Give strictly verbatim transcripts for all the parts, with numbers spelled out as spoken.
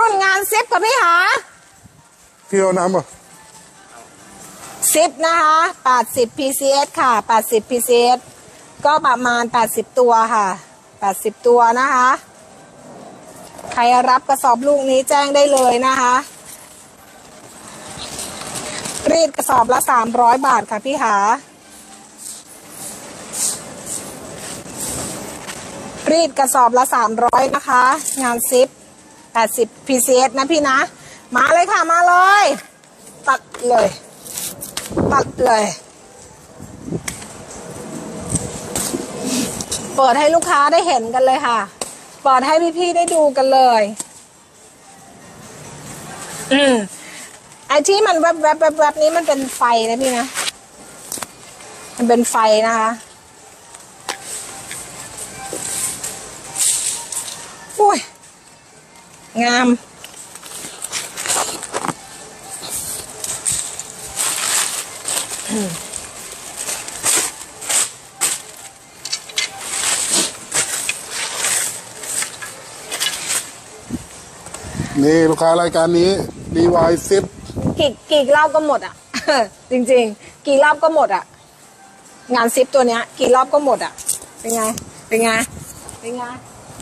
รุ่นงานซิปกับพี่หาพี่เอาน้ำป่ะซิปนะคะแปดสิบ พี ซี เอส ค่ะแปดสิบ พี ซี เอส ก็ประมาณแปดสิบตัวค่ะแปดสิบตัวนะคะใครรับกระสอบลูกนี้แจ้งได้เลยนะคะรีดกระสอบละสามร้อยบาทค่ะพี่หารีดกระสอบละสามร้อยนะคะงานซิปแปดสิบ พี ซี เอส นะพี่นะมาเลยค่ะมาเลยตัดเลยตัดเลยเปิดให้ลูกค้าได้เห็นกันเลยค่ะเปิดให้พี่ๆได้ดูกันเลยอืมไอที่มันแวบแวบแวบแวบนี้มันเป็นไฟนะพี่นะมันเป็นไฟนะคะอุ้ยงามนี่ลูกค้ารายการนี้ ดี วาย ซิปกี่กี่รอบก็หมดอ่ะ จริงๆกี่รอบก็หมดอ่ะงานซิปตัวเนี้ยกี่รอบก็หมดอ่ะเป็นไงเป็นไงเป็นไง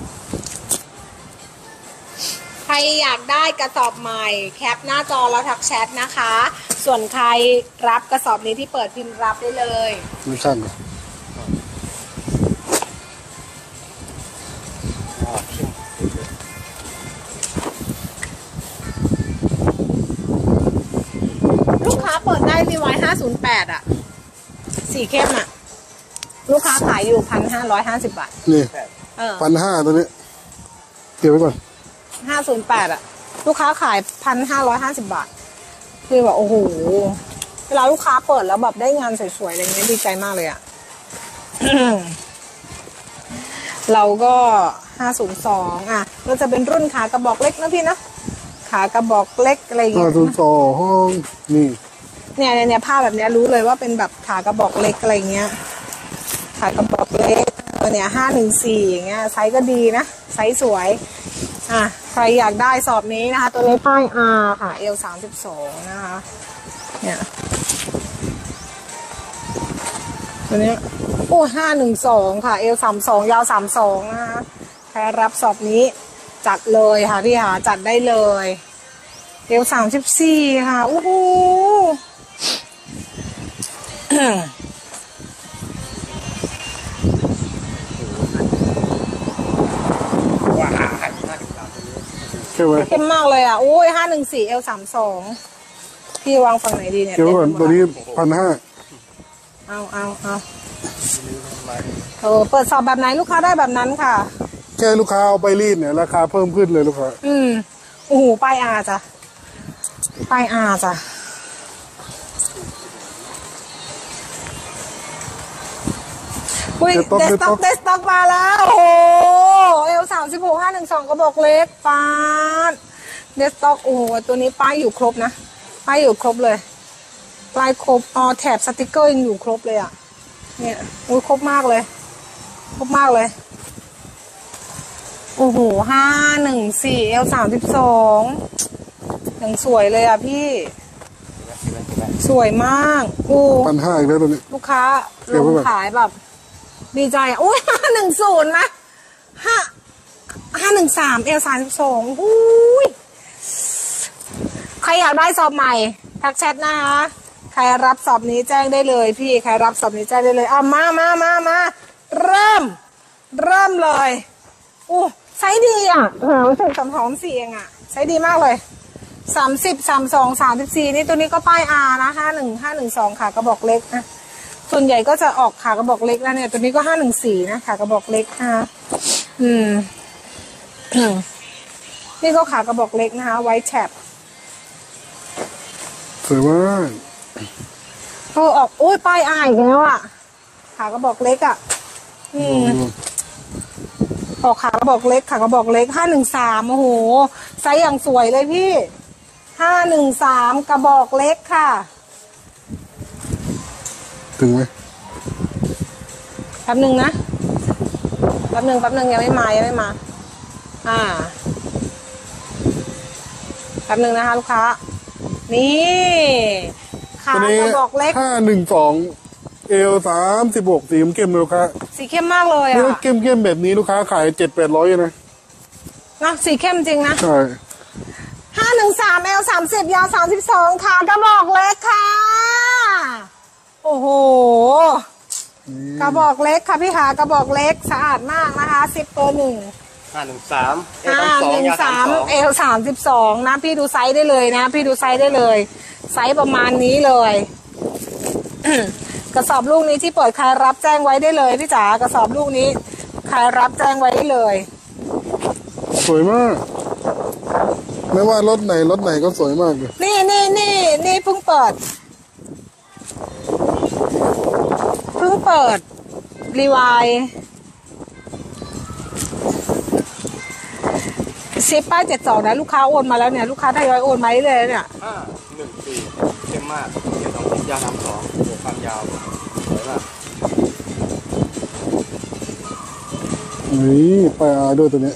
ใครอยากได้กระสอบใหม่แคปหน้าจอแล้วทักแชทนะคะส่วนใครรับกระสอบนี้ที่เปิดพิมพ์รับได้เลยไม่ช่างเหรอลูกค้าเปิดได้รีไวห้าศูนย์แปดอ่ะสีเข้มอ่ะลูกค้าขายอยู่พันห้าร้อยห้าสิบบาทนี่พันห้าตัวนี้เก็บไว้ก่อนห้าศูนย์แปดอ่ะลูกค้าขายพันห้าร้อยห้าสิบบาทคือแบบโอ้โหเวลาลูกค้าเปิดแล้วแบบได้งานสวยๆอะไรเงี้ยดีใจมากเลยอ่ะ เราก็ห้าศูนย์สองอ่ะเราจะเป็นรุ่นขากระบอกเล็กนะพี่นะขากระบอกเล็กอะไรเงี้ยห้าศูนย์สองนี่เนี่ยเนี่ยผ้าแบบเนี้ยรู้เลยว่าเป็นแบบขากระบอกเล็กอะไรเงี้ยขากระบอกเล็กตัวเนี้ยห้าถึงสี่อย่างเงี้ยไซส์ก็ดีนะไซส์สวยอ่ะใครอยากได้สอบนี้นะคะตัวนี้ป้าย R ค่ะเอลสามสิบสองนะคะเนี่ยตัวนี้โอ้ห้าหนึ่งสองค่ะเอลสามสองยาวสามสองนะคะใครรับสอบนี้จัดเลยค่ะพี่หาจัดได้เลยเอลสามสิบสี่ค่ะโอ้โหเข้มมากเลยอ่ะโอ้ยห้าหนึ่งสี่เอลสามสองพี่วางฝั่งไหนดีเนี่ยเดี๋ยวก่อนตัวนี้พันห้าเอาเอาเอาเออเปิดสอบแบบไหนลูกค้าได้แบบนั้นค่ะแค่ลูกค้าเอาไปรีดเนี่ยราคาเพิ่มขึ้นเลยลูกค้าอืมโอ้โหป้ายอาจ้ะป้ายอาจ้ะอุ้ยเดสต็อกเดสต็อกมาแล้วโอ้เอลสามสิบหกห้าหนึ่งสองกระบอกเล็กปาดเดสต็อกโอ้ตัวนี้ป้ายอยู่ครบนะป้ายอยู่ครบเลยป้ายครบอ๋อแถบสติกเกอร์ยังอยู่ครบเลยอ่ะเนี่ยโอ้ครบมากเลยครบมากเลยโอ้โหห้าหนึ่งสี่เอลสามสิบสองยังสวยเลยอ่ะพี่สวยมากโอ้พันห้าอีกแล้วตัวนี้ลูกค้าลงขายแบบดีใจอ่ะโอ้ยห้าหนึ่งศูนย์นะห้าห้าหนึ่งสามเอลสามสิบสองอุ้ยใครอยากได้สอบใหม่ทักแชทนะคะใครรับสอบนี้แจ้งได้เลยพี่ใครรับสอบนี้แจ้งได้เลยเอามามามามาเริ่มเริ่มเลยอู้ไซส์ดีอ่ะเออถึงสามสองสี่เองอ่ะไซส์ดีมากเลยสามสิบสามสองสามสิบสี่นี่ตัวนี้ก็ป้ายอานะห้าหนึ่งห้าหนึ่งสองขากระบอกเล็กนะส่วนใหญ่ก็จะออกขากระบอกเล็กแล้วเนี่ยตัวนี้ก็ห้าหนึ่งสี่นะขากระบอกเล็กนะคะอืมนี่ก็ขากระบอกเล็กนะคะไวท์แท็บสวยมากเออออกโอ้ยป้ายอาอีกแล้วอ่ะขากระบอกเล็กอ่ะอืมออกขากระบอกเล็กขากระบอกเล็กห้าหนึ่งสามโอ้โหไซส์อย่างสวยเลยพี่ห้าหนึ่งสามกระบอกเล็กค่ะถึงไหมแป๊บหนึ่งนะแป๊บหนึ่งแป๊บหนึ่งยังไม่มายังไม่มาอ่าป๊บนึงนะคะลูกค้านี่ขากระบอกเล็กห้าหนึ่งสองเอลสามสิบหกสีเข้มๆเลยลูกค้าสีเข้มมากเลยนี่อ่ะเข้มๆแบบนี้ลูกค้าขายเจ็ดแปดร้อยนะนะสีเข้มจริงนะใช่ห้าหนึ่งสามเอลสามสิบยาวสามสิบสองขากระบอกเล็กค่ะโอ้โหกระบอกเล็กค่ะพี่ขากระบอกเล็กสะอาดมากนะคะสิบตัวหนึ่งห้าหนึ่งสามห้าหนึ่งสามเอลสามสิบสองนะพี่ดูไซส์ได้เลยนะพี่ดูไซส์ได้เลยไซส์ประมาณนี้เลย กระสอบลูกนี้ที่เปิดใครรับแจ้งไว้ได้เลยพี่จ๋ากระสอบลูกนี้ใครรับแจ้งไว้ได้เลยสวยมากไม่ว่ารถไหนรถไหนก็สวยมากเลยนี่นี่นี่นี่เพิ่งเปิดเพิ่งเปิดรีวายชิปป้ายเจ็ดสองนะลูกค้าโอนมาแล้วเนี่ยลูกค้าทยอยโอนมาได้เลยเนี่ยห้าหนึ่งสี่เข้มมากเจ็ดสองสิบยาวสามสองโอ้ความยาวสวยมากนี่ไปอาด้วยตัวนี้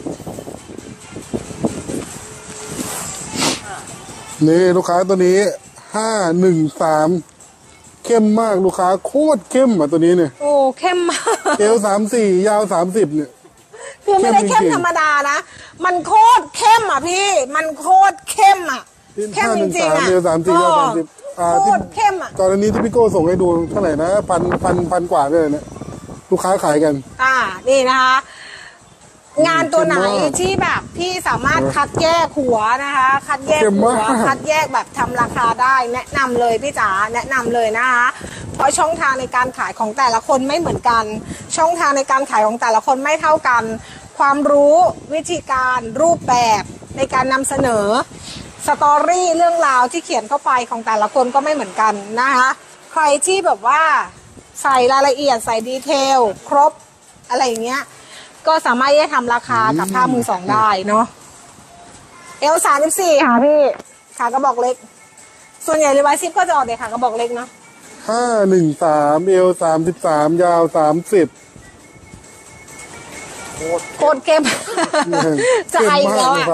นี่ลูกค้าตัวนี้ห้าหนึ่งสามเข้มมากลูกค้าโคตรเข้มอ่ะตัวนี้เนี่ยโอ้เข้มมากเอวสามสี่ยาวสามสิบเนี่ยคือไม่ได้เข้มธรรมดานะมันโคตรเข้มอ่ะพี่มันโคตรเข้มอ่ะเข้มจริงๆอ่ะเอวสามสี่ยาวสามสิบโคตรเข้มอ่ะตอนนี้ที่พี่โก้ส่งให้ดูเท่าไหร่นะพันพันพันกว่าเลยเนี่ยลูกค้าขายกันอ่านี่นะคะงานตัวไหนที่แบบพี่สามารถคัดแยกหัวนะคะคัดแยกหัวคัดแยกแบบทำราคาได้แนะนำเลยพี่จ๋าแนะนำเลยนะคะเพราะช่องทางในการขายของแต่ละคนไม่เหมือนกันช่องทางในการขายของแต่ละคนไม่เท่ากันความรู้วิธีการรูปแบบในการนำเสนอสตอรี่เรื่องราวที่เขียนเข้าไปของแต่ละคนก็ไม่เหมือนกันนะคะใครที่แบบว่าใส่รายละเอียดใส่ดีเทลครบอะไรอย่างเงี้ยก็สามารถที่จะทำราคากับผ้ามือสองได้เนาะเอลสามสิบสี่ค่ะพี่ขากระบอกเล็กส่วนใหญ่รีไวซ์ซิปก็จะออกเด็กขากระบอกเล็กเนาะห้าหนึ่งสามเอลสามสิบสามยาวสามสิบโคตรเข้มจะไอแล้วอ่ะ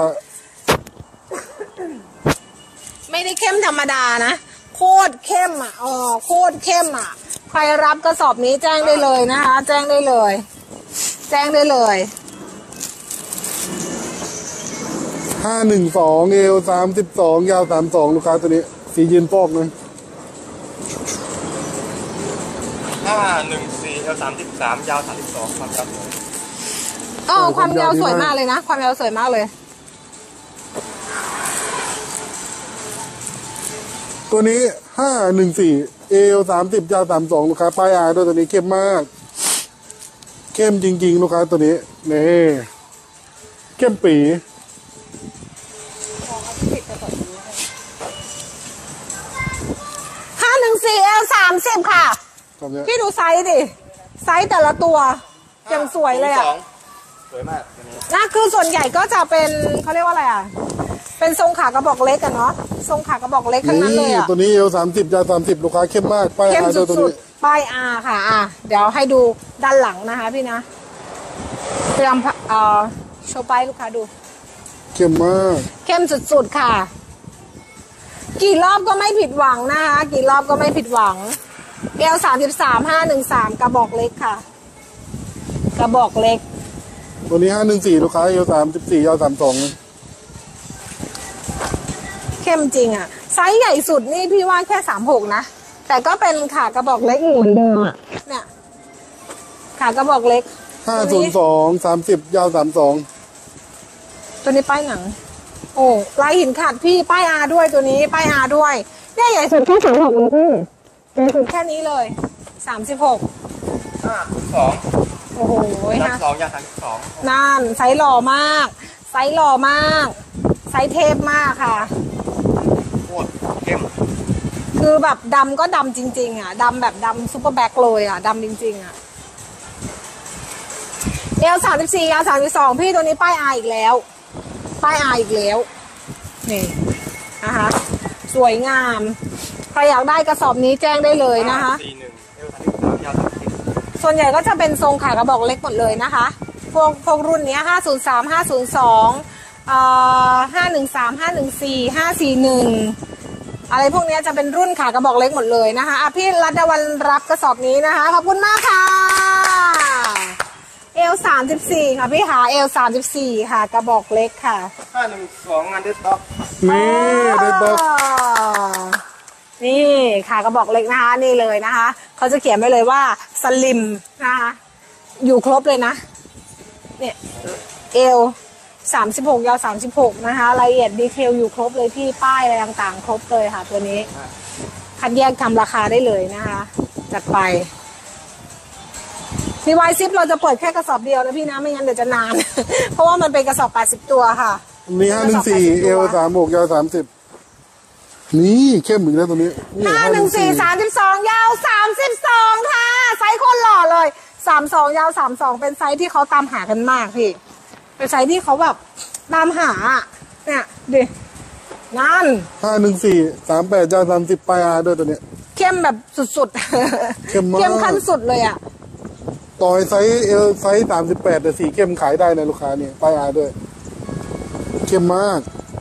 ไม่ได้เข้มธรรมดานะโคตรเข้มอ่ะอ๋อโคตรเข้มอ่ะใครรับกระสอบนี้แจ้งได้เลยนะคะแจ้งได้เลยแจ้งได้เลยห้าหนึ่งสองเอลสามสิบสองยาวสามสองลูกค้าตัวนี้สียืนฟอกนะห้าหนึ่งสี่เอลสามสิบสามยาวสามสิบสองความยาวอ๋อความยาวสวยมากเลยนะความยาวสวยมากเลยตัวนี้ห้าหนึ่งสี่เอลสามสิบยาวสามสองลูกค้าป้ายอาด้วยตัวนี้เข้มมากเข้มจริงๆลูกค้าตัวนี้นี่เข้มปีห้าหนึ่งสี่เอลสามสิบค่ะพี่ดูไซส์ดิไซส์แต่ละตัวยังสวยเลยอ่ะสวยมากตัวนี้น่าคือส่วนใหญ่ก็จะเป็นเขาเรียกว่าอะไรอ่ะเป็นทรงขากระบอกเล็กกันเนาะทรงขากระบอกเล็กทั้งนั้นเลยอ่ะตัวนี้เอลสามสิบยาวสามสิบลูกค้าเข้มมากป้ายอาตัวนี้ป้ายอาค่ะอ่ะเดี๋ยวให้ดูด้านหลังนะคะพี่นะพยายามเอ่อโชว์ป้ายลูกค้าดูเข้มมากเข้มสุดๆค่ะกี่รอบก็ไม่ผิดหวังนะคะกี่รอบก็ไม่ผิดหวังเอลสามสิบสามห้าหนึ่งสามกระบอกเล็กค่ะกระบอกเล็กตัวนี้ห้าหนึ่งสี่ลูกค้าเอลสามสิบสี่ยาวสามสองเข้มจริงอ่ะไซส์ใหญ่สุดนี่พี่ว่าแค่สามหกนะแต่ก็เป็นขากระบอกเล็กเหมือนเดิมอ่ะเนี่ยขากระบอกเล็กห้าศูนย์สองสามสิบยาวสามสองตัวนี้ป้ายหนังโอ้ลายหินขาดพี่ป้ายอาด้วยตัวนี้ป้ายอาด้วยเนี่ยใหญ่สุดแค่สามหกเลยพี่ใหญ่สุดแค่นี้เลยสามสิบหกห้าสองโอ้โหห้าสองยาวสามสิบสองนั่นไซส์หล่อมากไซส์หล่อมากไซส์เทพมากค่ะโคตรเข้มคือแบบดำก็ดำจริงๆอ่ะดำแบบดำซุปเปอร์แบ็คเลยอ่ะดำจริงๆอ่ะเอลสามสิบสี่ยาวสามสิบสองพี่ตัวนี้ป้ายอาอีกแล้วป้ายอาอีกแล้วนี่นะคะสวยงามใครอยากได้กระสอบนี้แจ้งได้เลยนะคะส่วนใหญ่ก็จะเป็นทรงขากระบอกเล็กหมดเลยนะคะพวกพวกรุ่นนี้ห้าศูนย์สาม ห้าศูนย์สองเอ่อห้าหนึ่งสามห้าหนึ่งสี่ห้าสี่หนึ่งอะไรพวกนี้จะเป็นรุ่นขากระบอกเล็กหมดเลยนะคะอ่ะพี่รัตวันรับกระสอบนี้นะคะขอบคุณมากค่ะเอลสามสิบสี่ค่ะพี่หาเอลสามสิบสี่ค่ะกระบอกเล็กค่ะห้าหนึ่งสองงานเด็ดด็อกนี่เด็ดด็อกนี่ค่ะกระบอกเล็กนะคะนี่เลยนะคะเขาจะเขียนไว้เลยว่าสลิมนะคะอยู่ครบเลยนะเนี่ยเอลสามสิบหกยาวสามสิบหกนะคะรายละเอียดดีเทลอยู่ครบเลยที่ป้ายอะไรต่างๆครบเลยค่ะตัวนี้คัดแยกทำราคาได้เลยนะคะจัดไปซีวายซิปเราจะเปิดแค่กระสอบเดียวนะพี่นะไม่งั้นเดี๋ยวจะนาน เพราะว่ามันเป็นกระสอบแปดสิบตัวค่ะนี่ห้าหนึ่งสี่เอลสามหกยาวสามสิบนี่เข้มอีกแล้วตัวนี้ห้าหนึ่งสี่สามสิบสองยาวสามสิบสองค่ะไซส์คนหล่อเลยสามสองยาวสามสองเป็นไซส์ที่เขาตามหากันมากพี่เป็นไซส์ที่เขาแบบตามหาเนี่ยดินั่นห้าหนึ่งสี่สามแปดยาวสามสิบปลายอาด้วยตัวเนี้ยเข้มแบบสุดๆเข้มมากเข้มขั้นสุดเลยอ่ะต่อยไซส์เอลไซส์สามสิบแปดแต่สีเข้มขายได้นะลูกค้าเนี่ยปลายอาด้วยเข้มมาก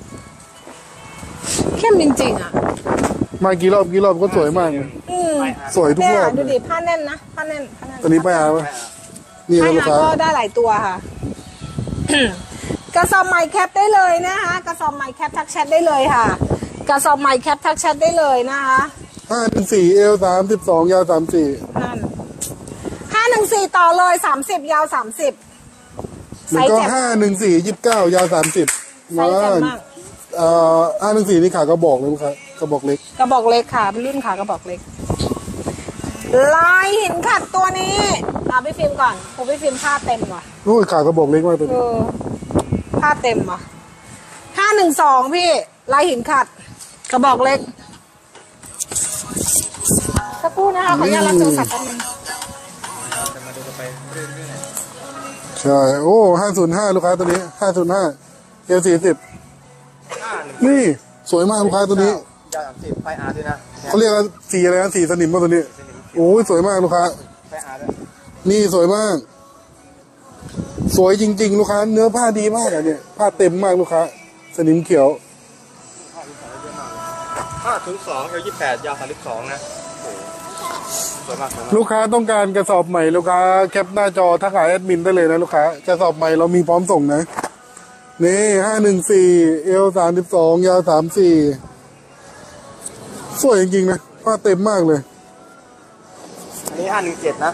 เข้มจริงๆอ่ะมากี่รอบกี่รอบก็สวยมากอืมสวยทุกเนี่รยอบดูดิผ้าแน่นนะผ้าแน่นผ้าแน่นตัวนี้ปลายอาปะนี่ผ้านะลูกหาค้าก็ได้หลายตัวค่ะ กระสอบใหม่แคปได้เลยนะคะกระสอบใหม่แคปทักแชทได้เลยค่ะกระสอบใหม่แคปทักแชทได้เลยนะคะห้าหนึ่งสี่เอลสามสิบสองยาวสามสี่นั่นห้าหนึ่งสี่ต่อเลยสามสิบยาวสามสิบแล้วก็ห้าหนึ่งสี่ยี่สิบเก้ายาวสามสิบไซส์เจ็บมากเอ่อห้าหนึ่งสี่นี่ขากระบอกเลยลูกค้ากระบอกเล็กกระบอกเล็กค่ะเป็นรุ่นขากระบอกเล็กลายหินขัดตัวนี้อ่ะพี่ฟิล์มก่อนผมพี่ฟิล์มผ้าเต็มว่ะโอ้ยขากระบอกเล็กมากตัวเอนี้อผ้าเต็มว่ะห้าหนึ่งสองพี่ลายหินขัด กระบอกเล็กสักครู่นะคะขออนุญาตรับโทรศัพท์แป๊บนึงจะมาดูกันไปเรื่อยใช่โอ้ห้าศูนย์ห้าลูกค้าตัวนี้ห้าศูนย์ห้าเอลสี่สิบๆห้าหนึ่งนี่สวยมากลูกค้าตัวนี้ยาวสามสิบปลายอาด้วยนะเขาเรียกว่าสีอะไรนะสีสนิมป่ะตัวนี้โอ้ยสวยมากลูกค้าปลายอาด้วยนี่สวยมาก สวยจริง ๆ ลูกค้าเนื้อผ้าดีมากอะเนี่ยผ้าเต็มมากลูกค้าสนิมเขียวห้าถึงสองเอลยี่แปดยาวสามสิบสองนะโอ้โหสวยมากสวยมากลูกค้าต้องการกระสอบใหม่ลูกค้าแคปหน้าจอทักหาแอดมินได้เลยนะลูกค้ากระสอบใหม่เรามีพร้อมส่งนะนี่ห้าหนึ่งสี่เอลสามสิบสองยาวสามสี่สวยจริงๆนะผ้าเต็มมากเลยอันนี้ห้าหนึ่งเจ็ดนะ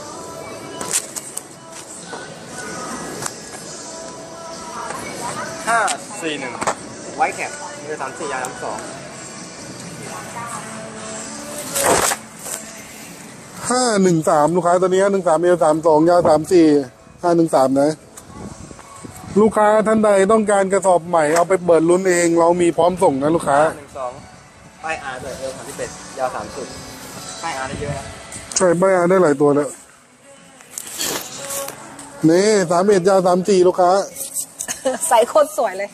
ห้าสี่หนึ่งไว้แคปเอลสามสี่ยาวสามสองห้าหนึ่งสามลูกค้าตัวนี้หนึ่งสามเอลสามสองยาวสามสี่ห้าหนึ่งสามนะลูกค้าท่านใดต้องการกระสอบใหม่เอาไปเปิดลุ้นเองเรามีพร้อมส่งนะลูกค้าหนึ่งสองป้ายอาร์เลยเอลสามสิบเอ็ดยาวสามสุดป้ายอาร์ได้เยอะนะใช่ป้ายอาได้หลายตัวแล้วนี่สามเอ็ดยาวสามสี่ลูกค้าใส่โคตรสวยเลย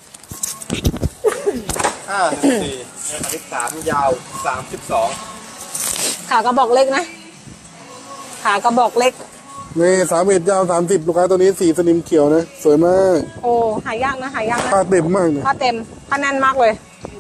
ห้าหนึ่งสี่เอลสามสิบสามยาวสามสิบสองขากระบอกเล็กนะขากระบอกเล็กนี่สามเอ็ดยาวสามสิบลูกค้าตัวนี้สีสนิมเขียวนะสวยมากโอ้หายากนะหายากนะผ้าเต็มมากเลยผ้าเต็มผ้าแน่นมากเลย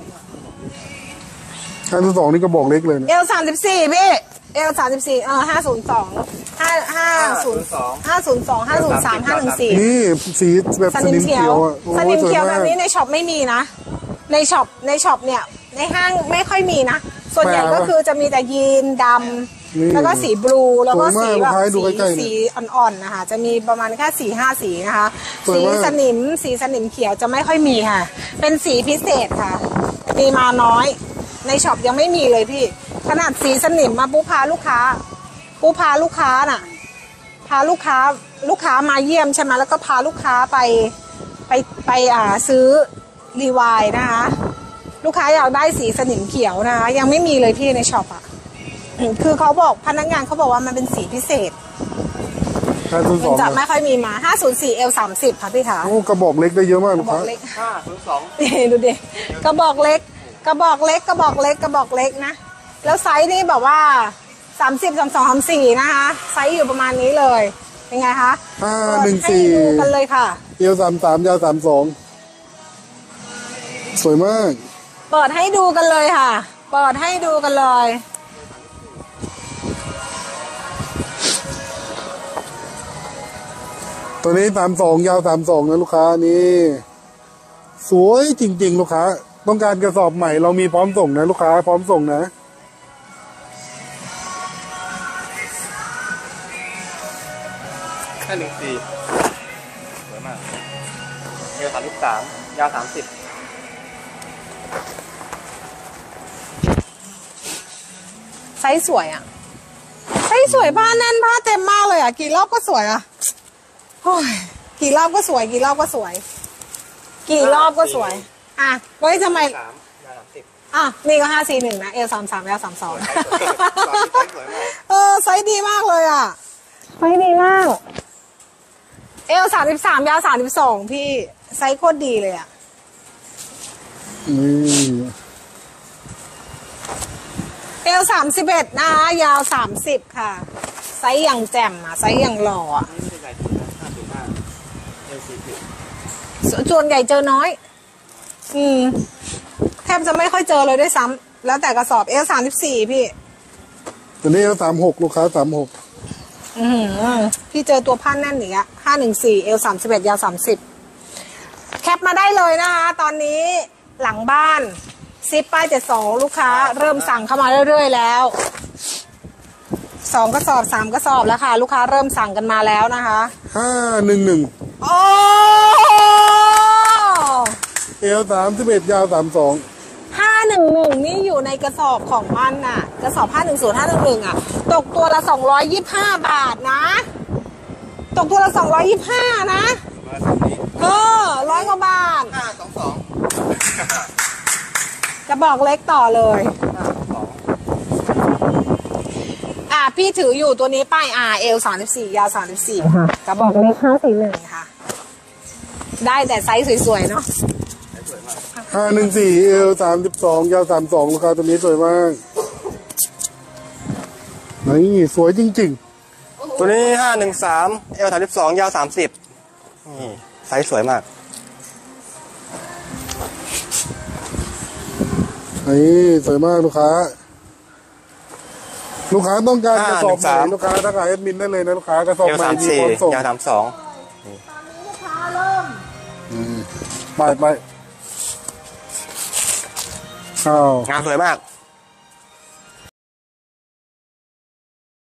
ห้าสองนี่ก็บอกเล็กเลยนะเอลสามสิบสี่พี่เอลสามสิบสี่เออห้าศูนย์สองห้าห้าศูนย์ห้าศูนย์สองห้าศูนย์สามห้าหนึ่งสี่นี่สีแบบสสนินิมมเขีเขียยว วอ่ะโอ้สนิมสวยเขียวแบมากบนี้ในช็อปไม่มีนะ ในช็อปในช็อปเนี่ยในห้างไม่ค่อยมีนะ ส่วนใหญ่ก็คือจะมีแต่ยีนดำแล้วก็สีบลูแล้วก็สีแบบสีสีอ่อนๆนะคะจะมีประมาณแค่สี่ห้าสีนะคะสีสนิมสีสนิมเขียวจะไม่ค่อยมีค่ะ เป็นสีพิเศษค่ะ มีมาน้อยในช็อปยังไม่มีเลยพี่ขนาดสีสนิมมาปุ๊บพาลูกค้าปุ๊บพาลูกค้าน่ะพาลูกค้าลูกค้ามาเยี่ยมใช่ไหมแล้วก็พาลูกค้าไปไปไปอ่าซื้อรีวายนะคะลูกค้าอยากได้สีสนิมเขียวนะคะยังไม่มีเลยพี่ในช็อปอ่ะคือเขาบอกพนักงานเขาบอกว่ามันเป็นสีพิเศษห้าศูนย์สมัอน งจะไม่ค่อยมีมาห้าศูนย์สี่เอลสามสิบค่ะพี่ขาโอ้กระบอกเล็กได้เยอะมากกลูระกบอค้ากเล็กห้าศูนย์สองนี่ดูดิกระบอกเล็ก กระบอกเล็กกระบอกเล็กกระบอกเล็กนะแล้วไซส์นี่แบบว่าสามสิบสามสองสามสี่นะคะไซส์อยู่ประมาณนี้เลยเป็นไงคะห้าหนึ่งสี่ให้ดูกันเลยค่ะเอลสามสามยาวสามสองสวยมากเปิดให้ดูกันเลยค่ะ เปิดให้ดูกันเลยตัวนี้สามสองยาวสามสองนะลูกค้านี่สวยจริงๆลูกค้าต้องการกระสอบใหม่เรามีพร้อมส่งนะลูกค้าพร้อมส่งนะห้าหนึ่งสี่สวยมากเอวสามสิบสามยาวสามสิบไซส์สวยอ่ะไซส์สวยผ้าแน่นผ้าเต็มมากเลยอ่ะกี่รอบก็สวยอ่ะโอ้ยกี่รอบก็สวยกี่รอบก็สวย กี่รอบก็สวยอ่ะเฮ้ยทำไมสามยาวสามสิบอ่ะนี่ก็ห้าสี่หนึ่งนะเอลสามสามยาวสามสองสวยมากเออไซส์ดีมากเลยอ่ะไซส์ดีมากเอลสามสิบสามยาวสามสิบสองพี่ไซส์โคตรดีเลยอ่ะนี่เอลสามสิบเอ็ดนะคะยาวสามสิบค่ะไซส์อย่างแจ่มอ่ะไซส์อย่างหล่ออ่ะนี่ไม่ใช่ใหญ่สุดนะห้าสิบห้าเอวสี่สิบส่วนใหญ่เจอน้อย อืมแทบจะไม่ค่อยเจอเลยด้วยซ้ำแล้วแต่กระสอบเอลสามสิบสี่พี่ตัวนี้สามหกลูกค้าสามหกอือหือพี่เจอตัวผ้าแน่นอย่างเงี้ยห้าหนึ่งสี่เอลสามสิบเอ็ดยาวสามสิบแคปมาได้เลยนะคะตอนนี้หลังบ้านซิปป้ายเจ็ดสองลูกค้าเริ่มสั่งเข้ามาเรื่อยๆแล้วสองกระสอบสามกระสอบแล้วค่ะ ลูกค้าเริ่มสั่งกันมาแล้วนะคะห้าหนึ่งหนึ่งโอ้เอลสามสิบเอ็ดยาวสามสองห้าหนึ่งหนึ่งนี่อยู่ในกระสอบของมันน่ะ กระสอบห้าหนึ่งศูนย์ห้าหนึ่งหนึ่งอ่ะ ตกตัวละสองร้อยยี่สิบห้าบาทนะ ตกตัวละสองร้อยยี่สิบห้านะมาแบบนี้เออร้อยกว่าบาทห้าสองสองจะบอกเล็กต่อเลยห้าสองสองอ่ะพี่ถืออยู่ตัวนี้ป้าย R L สามสิบสี่ยาวสามสิบสี่ค่ะกระบอกเล็กห้าสี่หนึ่งค่ะ ได้แต่ไซส์สวยๆเนาะสวยมากห้าหนึ่งสี่เอลสามสิบสองยาวสามสองลูกค้าตัวนี้สวยมากนี่สวยจริงตัวนี้ห้าหนึ่งสามเอวสามสิบสองยาวสามสิบนี่ไซส์สวยมากๆนี่สวยมากลูกค้า ลูกค้าต้องการกระสอบใหม่ห้าหนึ่งสามลูกค้าทักหาแอดมินได้เลยนะลูกค้ากระสอบเอวใหม่สามมีสี่พร้อมส่งยาวสามสองลูกค้าเริ่มไปไปอ้าวงานสวยมาก